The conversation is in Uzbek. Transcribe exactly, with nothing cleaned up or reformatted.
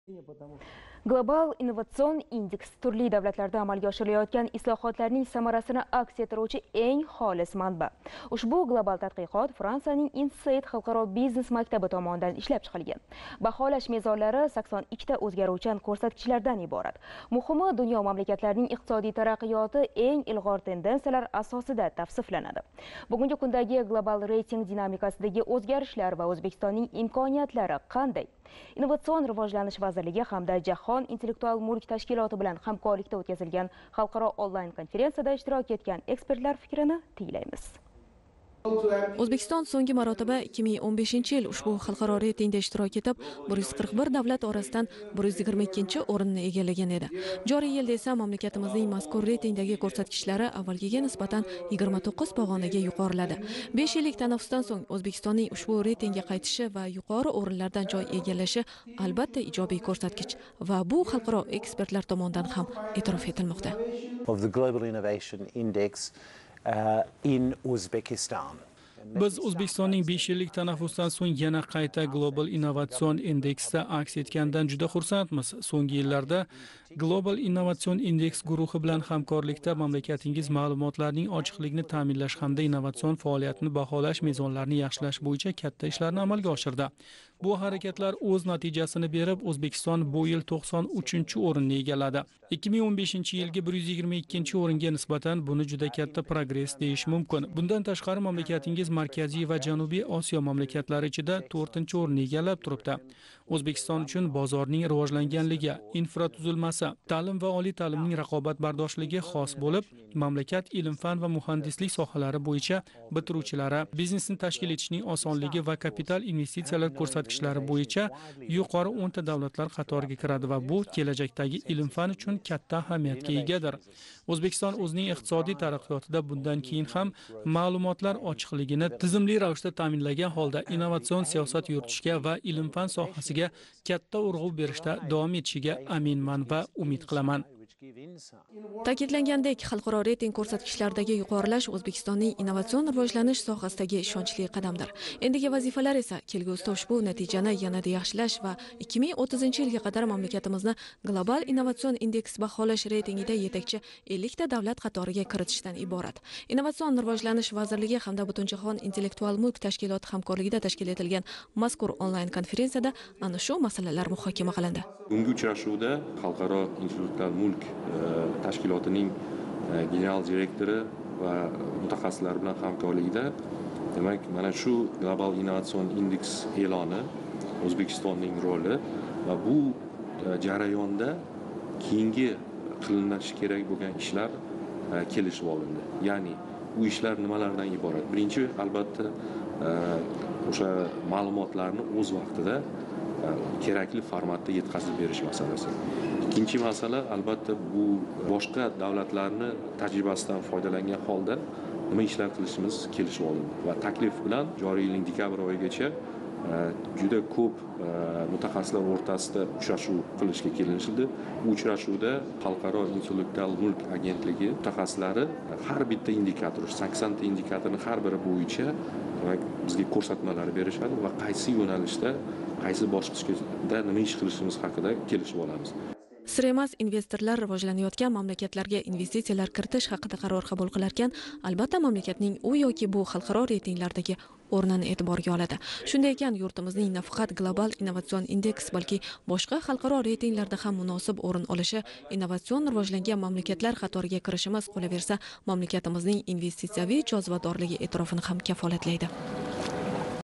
Global innovatsion indeks turli davlatlarda amalga oshirilayotgan islohotlarning samarasini aks ettiruvchi eng xolis manba. Ushbu global tadqiqot Fransiyaning Insight xalqaro biznes maktabi tomonidan ishlab chiqilgan. Baholash mezonlari sakson ikkita o'zgaruvchan ko'rsatkichlardan iborat. Muhimi, dunyo mamlakatlarining iqtisodiy taraqqiyoti eng ilg'or tendensiyalar asosida tavsiflanadi. Bugungi kundagi global reyting dinamikasidagi o'zgarishlar va O'zbekistonning imkoniyatlari qanday? Innovatsion rivojlanish vazirligi hamda Jahon intellektual mulk tashkiloti bilan hamkorlikda o'tkazilgan xalqaro onlayn konferensiyada ishtirok etgan ekspertlar fikrini tinglaymiz. O'zbekiston so'nggi marotaba ikki ming o'n beshinchi yil ushbu xalqaro reytingda ishtirok etib, bir yuz qirq bir davlat orasidan bir yuz yigirma ikkinchi o'rinni egallagan edi. Joriy yilda esa mamlakatimizning mazkur reytingdagi ko'rsatkichlari avvalgiga nisbatan yigirma to'qqiz pog'onaga yuqoriladi. besh yillik tanaffusdan so'ng O'zbekistonning ushbu reytingga qaytishi va yuqori o'rinlardan joy egallashi albatta ijobiy ko'rsatkich va bu xalqaro ekspertlar tomonidan ham e'tirof etilmoqda. Of the Global Innovation Index uh, in Uzbekistan. Biz O'zbekistonning besh yillik tanaffusdan so'ng yana qayta Global Innovatsion Indeksda aks etgandan juda xursandmiz. So'nggi yillarda Global Innovatsion Indeks guruhi bilan hamkorlikda mamlakatingiz ma'lumotlarning ochiqligini ta'minlash hamda innovatsion faoliyatni baholash mezonlarini yaxshilash bo'yicha katta ishlarni amalga oshirdi. Bu harakatlar o'z natijasini berib, O'zbekiston bu yil to'qson uchinchi o'rinni egalladi. ikki ming o'n beshinchi yilgi bir yuz yigirma ikkinchi o'ringa nisbatan buni juda katta progress deyish mumkin. Bundan tashqari mamlakatingiz Markaziy va Janubiy Osiyo mamlakatlari ichida to'rtinchi o'rinni egallab turibdi. O'zbekiston uchun bozorning rivojlanganligi, infratuzilmasi, ta'lim va oliy ta'limning raqobatbardoshligi xos bo'lib, mamlakat ilm-fan va muhandislik sohalari bo'yicha bitiruvchilari, biznesni tashkil etishning osonligi va kapital investitsiyalar ko'rsatkichlari bo'yicha yuqori o'nta davlatlar qatoriga kiradi va bu kelajakdagi ilm-fan uchun katta ahamiyatga egadir. O'zbekiston o'zining iqtisodiy taraqqiyotida bundan keyin ham ma'lumotlar ochiqligini tizimli ravishda ta'minlagan holda innovatsion siyosat yuritishga va ilm-fan sohasiga katta urg'u berishda davom etishiga aminman va umid qilaman. Ta'kidlangandek, xalqaro reyting ko'rsatkichlaridagi yuqorilash O'zbekistonning innovatsion rivojlanish sohasidagi ishonchli qadamdir. Endigi vazifalar esa kelgusida ushbu natijani yanada yaxshilash va ikki ming o'ttizinchi yilga qadar mamlakatimizni Global innovatsion indeks baholash reytingida yetakchi ellikta davlat qatoriga kiritishdan iborat. Innovatsion rivojlanish vazirligi hamda Butunjahon intellektual mulk tashkiloti hamkorligida tashkil etilgan mazkur onlayn konferensiyada ana shu masalalar muhokama qilindi. Bugungi uchrashuvda xalqaro intellektual mulk tashkilotining general direktori va mutaxassislar bilan hamkorligida demak mana shu Global innovatsion indeks e'loni, O'zbekistonning roli va bu jarayonda keyingi qilinishi kerak bo'lgan ishlar kelishib olindi. Ya'ni bu ishlar nimalardan iborat? Birinchi, albatta o'sha ma'lumotlarni o'z vaqtida kerakli formatda yetkazib berish masalasi. Ikkinchi masala, albatta bu boshqa davlatlarni tajribasidan foydalangan holda nima ishlar qilishimiz kelishib olindi va taklif bilan joriy yilning dekabr oyigacha juda ko'p mutaxassislar o'rtasida uchrashuv qilishga kelinishdi. Bu uchrashuvda xalqaro intellektual mulk agentligi mutaxassislari har bitta indikator, sakson ta indikatorni har biri bo'yicha bizga ko'rsatmalar berishadi va qaysi yo'nalishda, qaysi bosqichda nima ish qilishimiz haqida kelishib olamiz. Sir emas, investorlar rivojlanayotgan mamlakatlarga investitsiyalar kiritish haqida qaror qabul qilarkan, albatta mamlakatning u yoki bu xalqaro reytinglardagi o'rnini e'tiborga oladi. Shunday ekan, yurtimizning nafaqat Global innovatsion indeks, balki boshqa xalqaro reytinglarda ham munosib o'rin olishi, innovatsion rivojlangan mamlakatlar qatoriga kirishimiz qolaversa, mamlakatimizning investitsiyaviy jozibadorligi e'tirofini ham kafolatlaydi.